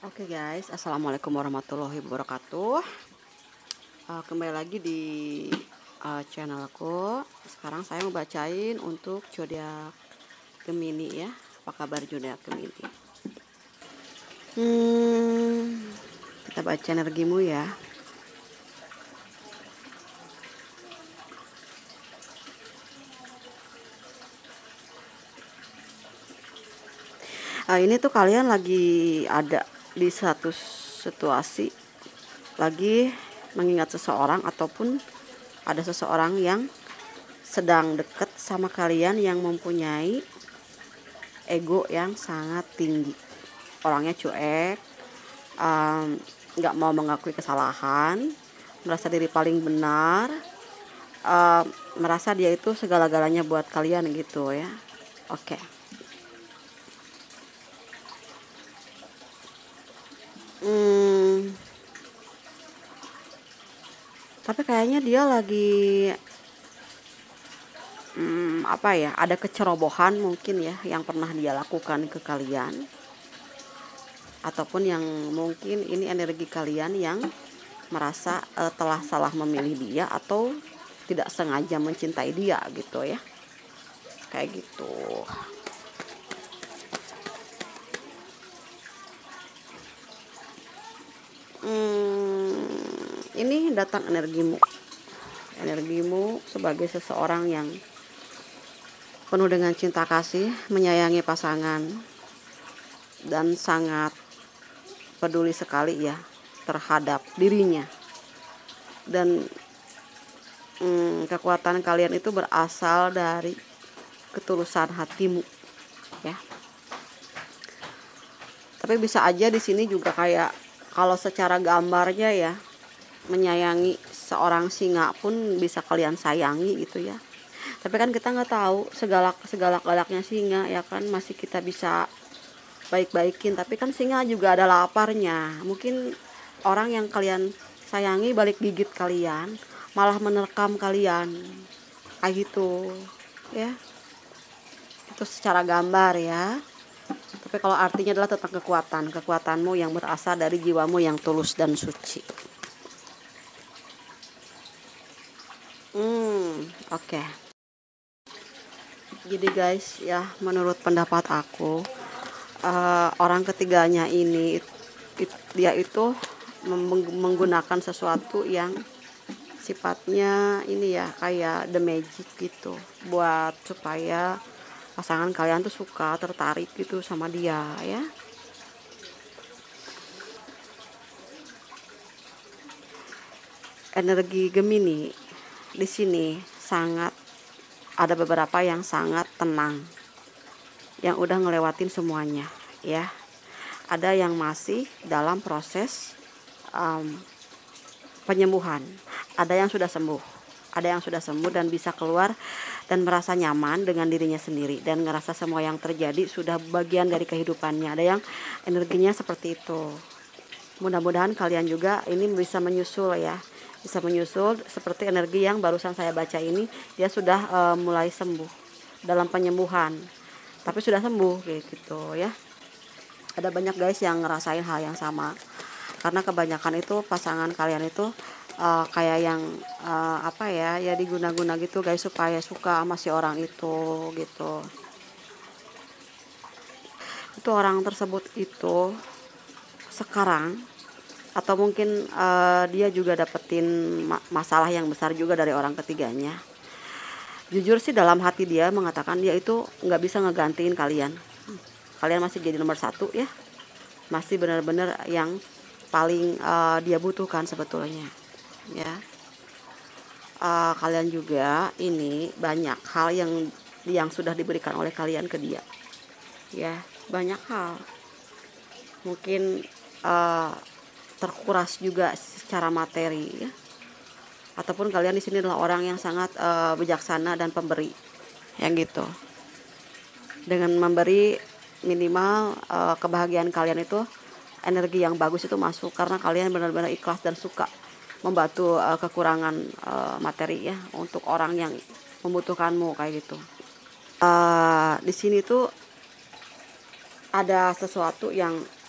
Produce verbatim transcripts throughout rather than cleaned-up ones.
Oke guys, assalamualaikum warahmatullahi wabarakatuh. Uh, kembali lagi di uh, channelku. Sekarang saya mau bacain untuk zodiak Gemini ya. Apa kabar zodiak Gemini? Hmm, kita baca energimu ya. Uh, ini tuh kalian lagi ada di satu situasi, lagi mengingat seseorang ataupun ada seseorang yang sedang dekat sama kalian yang mempunyai ego yang sangat tinggi. Orangnya cuek, nggak um, mau mengakui kesalahan, merasa diri paling benar, um, merasa dia itu segala-galanya buat kalian gitu ya. Oke. Okay. Hmm, tapi kayaknya dia lagi hmm, apa ya? Ada kecerobohan mungkin ya yang pernah dia lakukan ke kalian, ataupun yang mungkin ini energi kalian yang merasa uh, telah salah memilih dia atau tidak sengaja mencintai dia gitu ya, kayak gitu. Hmm, ini datang energimu, energimu sebagai seseorang yang penuh dengan cinta kasih, menyayangi pasangan, dan sangat peduli sekali ya terhadap dirinya. Dan hmm, kekuatan kalian itu berasal dari ketulusan hatimu ya. Tapi bisa aja di sini juga kayak kalau secara gambarnya ya, menyayangi seorang singa pun bisa kalian sayangi gitu ya. Tapi kan kita nggak tahu segalak segalak galaknya singa ya kan, masih kita bisa baik-baikin. Tapi kan singa juga ada laparnya. Mungkin orang yang kalian sayangi balik gigit kalian, malah menerkam kalian kayak gitu ya. Itu secara gambar ya. Tapi kalau artinya adalah tentang kekuatan, kekuatanmu yang berasal dari jiwamu yang tulus dan suci. Hmm, oke. Okay. Jadi guys, ya menurut pendapat aku, uh, orang ketiganya ini it, it, dia itu menggunakan sesuatu yang sifatnya ini ya kayak the magic gitu, buat supaya pasangan kalian tuh suka, tertarik gitu sama dia ya. Energi Gemini di sini sangat ada beberapa yang sangat tenang, yang udah ngelewatin semuanya ya. Ada yang masih dalam proses um, penyembuhan, ada yang sudah sembuh, ada yang sudah sembuh dan bisa keluar dan merasa nyaman dengan dirinya sendiri dan ngerasa semua yang terjadi sudah bagian dari kehidupannya. Ada yang energinya seperti itu. Mudah-mudahan kalian juga ini bisa menyusul ya, bisa menyusul seperti energi yang barusan saya baca ini. Dia sudah uh, mulai sembuh dalam penyembuhan, tapi sudah sembuh kayak gitu ya. Ada banyak guys yang ngerasain hal yang sama, karena kebanyakan itu pasangan kalian itu uh, kayak yang uh, apa ya ya diguna-guna gitu guys, supaya suka sama si orang itu gitu. Itu orang tersebut itu sekarang atau mungkin uh, dia juga dapetin ma masalah yang besar juga dari orang ketiganya. Jujur sih dalam hati dia mengatakan dia itu nggak bisa ngegantiin kalian. Kalian masih jadi nomor satu ya, masih benar-benar yang paling uh, dia butuhkan sebetulnya ya. Uh, kalian juga ini banyak hal yang yang sudah diberikan oleh kalian ke dia ya, banyak hal mungkin uh, terkuras juga secara materi ya, ataupun kalian di sini adalah orang yang sangat uh, bijaksana dan pemberi yang gitu. Dengan memberi minimal uh, kebahagiaan kalian itu, energi yang bagus itu masuk karena kalian benar-benar ikhlas dan suka membantu uh, kekurangan uh, materi ya untuk orang yang membutuhkanmu kayak gitu. Uh, di sini tuh ada sesuatu yang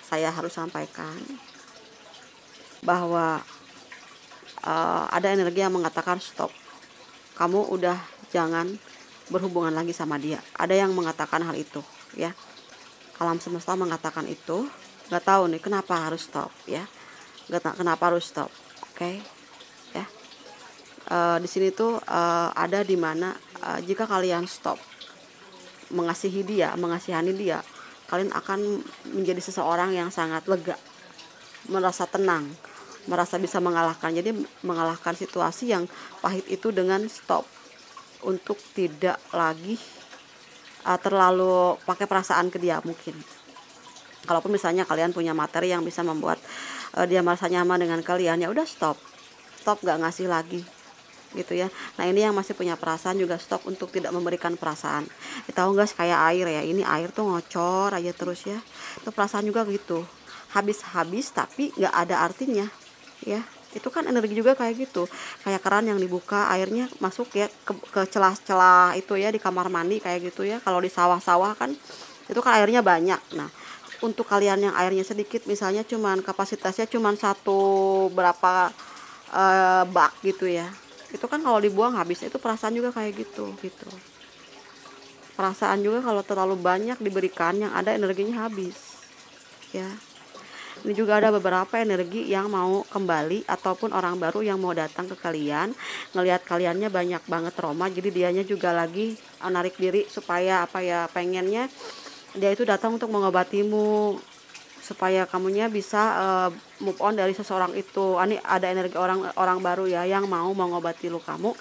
saya harus sampaikan bahwa uh, ada energi yang mengatakan stop, kamu udah jangan berhubungan lagi sama dia. Ada yang mengatakan hal itu, ya. Alam semesta mengatakan itu. Nggak tahu nih kenapa harus stop, ya. Nggak tahu kenapa harus stop, oke, okay? Ya. Uh, di sini tuh uh, ada di mana uh, jika kalian stop mengasihi dia, mengasihani dia, kalian akan menjadi seseorang yang sangat lega, merasa tenang, merasa bisa mengalahkan. Jadi mengalahkan situasi yang pahit itu dengan stop, untuk tidak lagi uh, terlalu pakai perasaan ke dia. Mungkin kalaupun misalnya kalian punya materi yang bisa membuat uh, dia merasa nyaman dengan kalian, ya udah stop, stop, gak ngasih lagi gitu ya. Nah ini yang masih punya perasaan juga stop untuk tidak memberikan perasaan. Ya, tahu nggak, kayak air ya, ini air tuh ngocor aja terus ya. Itu perasaan juga gitu, habis-habis tapi nggak ada artinya ya. Itu kan energi juga kayak gitu, kayak keran yang dibuka, airnya masuk ya ke, ke celah-celah itu ya, di kamar mandi kayak gitu ya. Kalau di sawah-sawah kan itu kan airnya banyak. Nah untuk kalian yang airnya sedikit, misalnya cuman kapasitasnya cuman satu berapa uh, bak gitu ya, itu kan kalau dibuang habis. Itu perasaan juga kayak gitu gitu. Perasaan juga kalau terlalu banyak diberikan, yang ada energinya habis ya. Ini juga ada beberapa energi yang mau kembali ataupun orang baru yang mau datang ke kalian, ngelihat kaliannya banyak banget trauma, jadi dianya juga lagi narik diri supaya apa ya, pengennya dia itu datang untuk mengobatimu supaya kamunya bisa uh, move on dari seseorang itu. Ini ada energi orang orang baru ya yang mau mengobati lu kamu.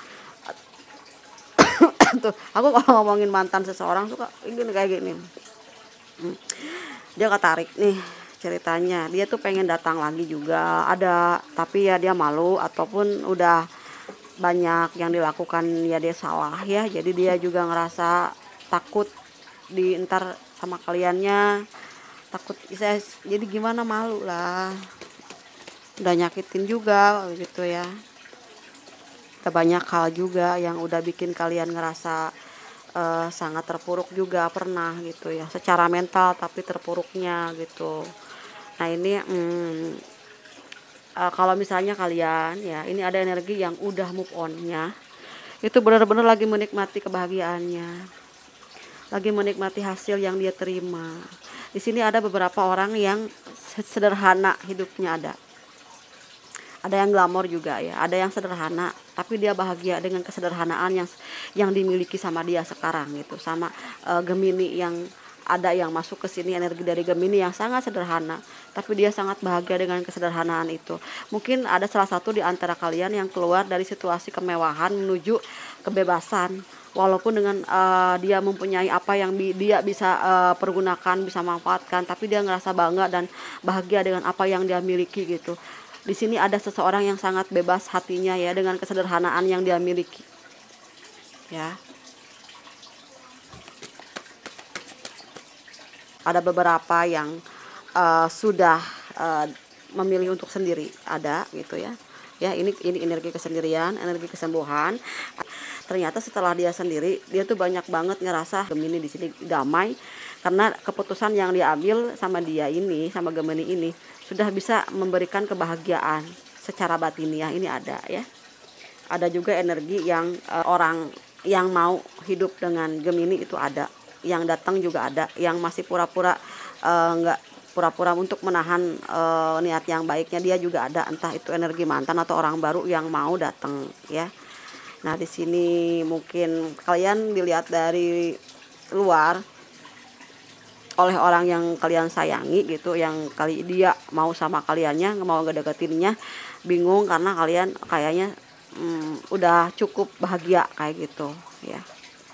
Tuh, aku kalau ngomongin mantan seseorang suka gini kayak gini. Hmm. Dia ketarik nih ceritanya, dia tuh pengen datang lagi juga ada, tapi ya dia malu ataupun udah banyak yang dilakukan ya dia salah ya, jadi dia juga ngerasa takut di entar sama kaliannya, takut saya jadi gimana, malu lah, udah nyakitin juga gitu ya. Ada banyak hal juga yang udah bikin kalian ngerasa uh, sangat terpuruk juga pernah gitu ya, secara mental tapi terpuruknya gitu. Nah ini hmm, uh, kalau misalnya kalian ya, ini ada energi yang udah move on-nya, itu benar-benar lagi menikmati kebahagiaannya, lagi menikmati hasil yang dia terima. Di sini ada beberapa orang yang sederhana hidupnya, ada ada yang glamor juga ya, ada yang sederhana tapi dia bahagia dengan kesederhanaan yang yang dimiliki sama dia sekarang gitu. Sama uh, Gemini yang ada yang masuk ke sini, energi dari Gemini yang sangat sederhana tapi dia sangat bahagia dengan kesederhanaan itu. Mungkin ada salah satu di antara kalian yang keluar dari situasi kemewahan menuju kebebasan, walaupun dengan uh, dia mempunyai apa yang bi- dia bisa uh, pergunakan, bisa manfaatkan, tapi dia ngerasa bangga dan bahagia dengan apa yang dia miliki gitu. Di sini ada seseorang yang sangat bebas hatinya ya dengan kesederhanaan yang dia miliki ya. Ada beberapa yang uh, sudah uh, memilih untuk sendiri, ada gitu ya. Ya ini ini energi kesendirian, energi kesembuhan. Ternyata setelah dia sendiri, dia tuh banyak banget ngerasa Gemini di sini damai karena keputusan yang dia ambil sama dia ini, sama Gemini ini sudah bisa memberikan kebahagiaan secara batiniah. Ini ada ya. Ada juga energi yang uh, orang yang mau hidup dengan Gemini itu ada. Yang datang juga ada, yang masih pura-pura nggak uh, pura-pura untuk menahan uh, niat yang baiknya, dia juga ada. Entah itu energi mantan atau orang baru yang mau datang ya. Nah di sini mungkin kalian dilihat dari luar oleh orang yang kalian sayangi gitu, yang kali dia mau sama kaliannya, mau ngedeketinnya, bingung karena kalian kayaknya hmm, udah cukup bahagia kayak gitu ya.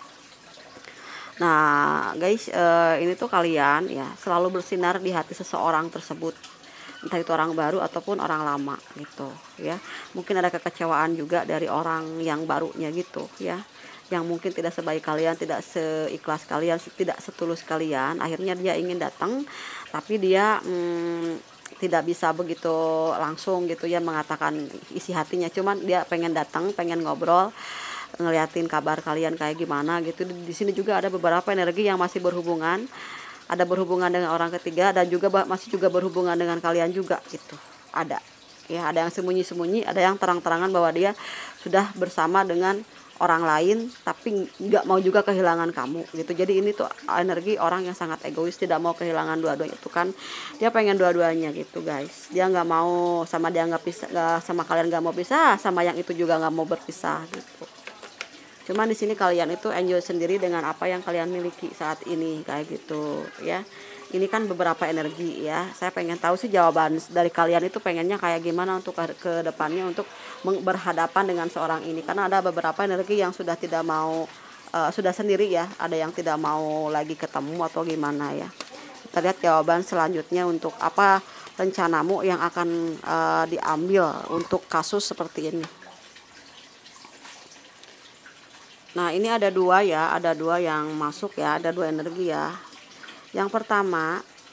Nah guys, uh, ini tuh kalian ya selalu bersinar di hati seseorang tersebut, entah itu orang baru ataupun orang lama gitu ya. Mungkin ada kekecewaan juga dari orang yang barunya gitu ya, yang mungkin tidak sebaik kalian, tidak seikhlas kalian, tidak setulus kalian. Akhirnya dia ingin datang tapi dia hmm, tidak bisa begitu langsung gitu ya mengatakan isi hatinya, cuman dia pengen datang, pengen ngobrol, ngeliatin kabar kalian kayak gimana gitu. Di sini juga ada beberapa energi yang masih berhubungan ada berhubungan dengan orang ketiga, dan juga masih juga berhubungan dengan kalian juga gitu. Ada ya, ada yang sembunyi-sembunyi, ada yang terang-terangan bahwa dia sudah bersama dengan orang lain tapi nggak mau juga kehilangan kamu gitu. Jadi ini tuh energi orang yang sangat egois, tidak mau kehilangan dua-duanya. Itu kan dia pengen dua-duanya gitu guys. Dia nggak mau sama dia nggak pisah, nggak sama kalian nggak mau pisah, sama yang itu juga nggak mau berpisah gitu. Cuman di sini kalian itu enjoy sendiri dengan apa yang kalian miliki saat ini kayak gitu ya. Ini kan beberapa energi ya. Saya pengen tahu sih jawaban dari kalian itu pengennya kayak gimana untuk ke, ke depannya untuk berhadapan dengan seorang ini. Karena ada beberapa energi yang sudah tidak mau uh, sudah sendiri ya. Ada yang tidak mau lagi ketemu atau gimana ya. Kita lihat jawaban selanjutnya untuk apa rencanamu yang akan uh, diambil untuk kasus seperti ini. Nah ini ada dua ya, ada dua yang masuk ya, ada dua energi ya. Yang pertama,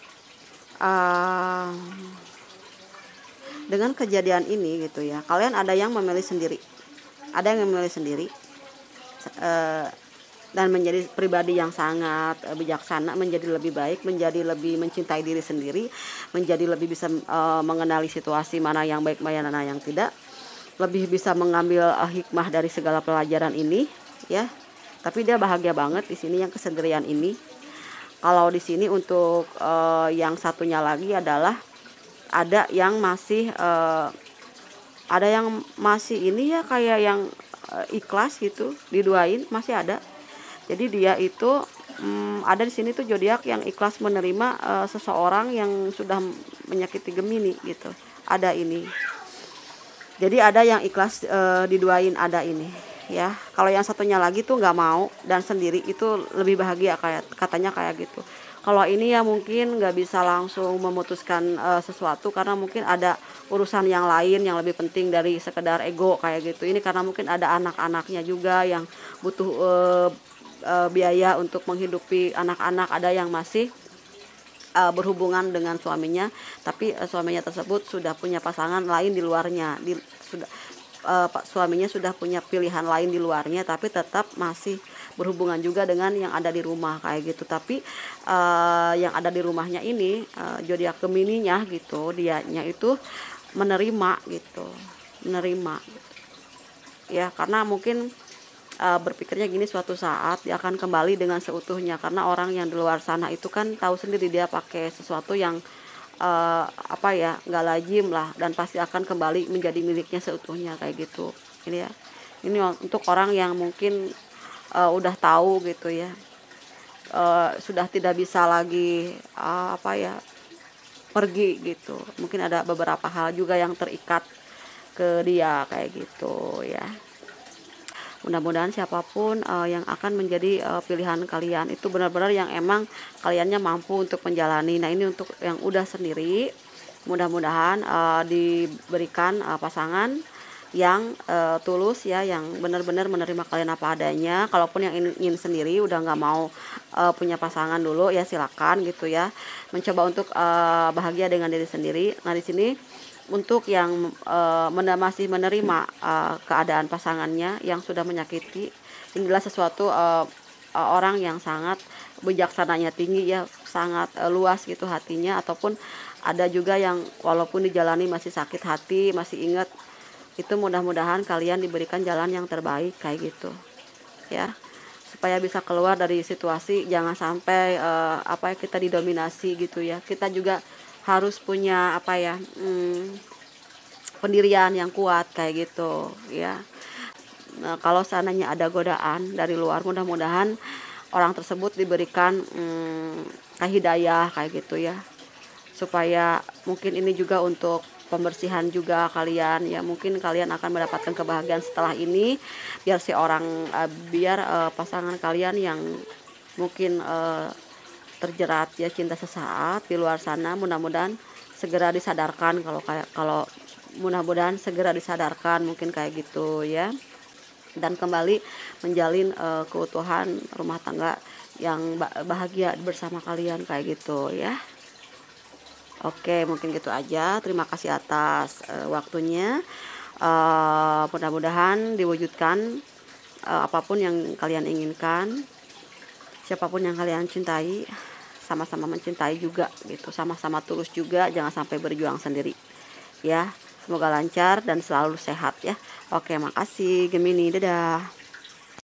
uh, dengan kejadian ini gitu ya, kalian ada yang memilih sendiri, ada yang memilih sendiri uh, dan menjadi pribadi yang sangat uh, bijaksana, menjadi lebih baik, menjadi lebih mencintai diri sendiri, menjadi lebih bisa uh, mengenali situasi mana yang baik, mana yang tidak, lebih bisa mengambil uh, hikmah dari segala pelajaran ini. Ya, tapi dia bahagia banget di sini yang kesendirian ini. Kalau di sini untuk uh, yang satunya lagi adalah ada yang masih uh, ada yang masih ini ya kayak yang uh, ikhlas gitu, diduain masih ada. Jadi dia itu um, ada di sini tuh zodiak yang ikhlas menerima uh, seseorang yang sudah menyakiti Gemini gitu. Ada ini. Jadi ada yang ikhlas uh, diduain, ada ini. Ya, kalau yang satunya lagi tuh nggak mau dan sendiri itu lebih bahagia kayak katanya kayak gitu. Kalau ini ya mungkin nggak bisa langsung memutuskan uh, sesuatu karena mungkin ada urusan yang lain yang lebih penting dari sekedar ego kayak gitu. Ini karena mungkin ada anak-anaknya juga yang butuh uh, uh, biaya untuk menghidupi anak-anak. Ada yang masih uh, berhubungan dengan suaminya, tapi uh, suaminya tersebut sudah punya pasangan lain di luarnya, di, sudah Uh, pak suaminya sudah punya pilihan lain di luarnya, tapi tetap masih berhubungan juga dengan yang ada di rumah kayak gitu. Tapi uh, yang ada di rumahnya ini uh, zodiak Gemininya gitu, dianya itu menerima gitu, menerima gitu. Ya karena mungkin uh, berpikirnya gini, suatu saat dia akan kembali dengan seutuhnya, karena orang yang di luar sana itu kan tahu sendiri dia pakai sesuatu yang Uh, apa ya nggak lazim lah, dan pasti akan kembali menjadi miliknya seutuhnya kayak gitu. Ini ya, ini untuk orang yang mungkin uh, udah tahu gitu ya, uh, sudah tidak bisa lagi uh, apa ya pergi gitu. Mungkin ada beberapa hal juga yang terikat ke dia kayak gitu ya. Mudah-mudahan siapapun uh, yang akan menjadi uh, pilihan kalian itu benar-benar yang emang kaliannya mampu untuk menjalani. Nah ini untuk yang udah sendiri, mudah-mudahan uh, diberikan uh, pasangan yang uh, tulus ya, yang benar-benar menerima kalian apa adanya. Kalaupun yang ingin, ingin sendiri udah nggak mau uh, punya pasangan dulu ya, silakan gitu ya, mencoba untuk uh, bahagia dengan diri sendiri. Nah di sini untuk yang uh, masih menerima uh, keadaan pasangannya yang sudah menyakiti, inilah sesuatu uh, uh, orang yang sangat bijaksananya tinggi ya, sangat uh, luas gitu hatinya. Ataupun ada juga yang walaupun dijalani masih sakit hati, masih ingat, itu mudah-mudahan kalian diberikan jalan yang terbaik kayak gitu ya, supaya bisa keluar dari situasi. Jangan sampai uh, apa ya kita didominasi gitu ya. Kita juga harus punya apa ya hmm, pendirian yang kuat kayak gitu ya. Nah, kalau seandainya ada godaan dari luar, mudah-mudahan orang tersebut diberikan hmm, hidayah kayak gitu ya, supaya mungkin ini juga untuk pembersihan juga kalian ya. Mungkin kalian akan mendapatkan kebahagiaan setelah ini, biar si orang uh, biar uh, pasangan kalian yang mungkin uh, terjerat ya cinta sesaat di luar sana, mudah-mudahan segera disadarkan. Kalau kayak kalau mudah-mudahan segera disadarkan mungkin kayak gitu ya, dan kembali menjalin uh, keutuhan rumah tangga yang bahagia bersama kalian kayak gitu ya. Oke, mungkin gitu aja. Terima kasih atas uh, waktunya. Uh, mudah-mudahan diwujudkan uh, apapun yang kalian inginkan, siapapun yang kalian cintai. sama-sama mencintai juga gitu, sama-sama tulus juga, jangan sampai berjuang sendiri ya. Semoga lancar dan selalu sehat ya. Oke, makasih Gemini, dadah.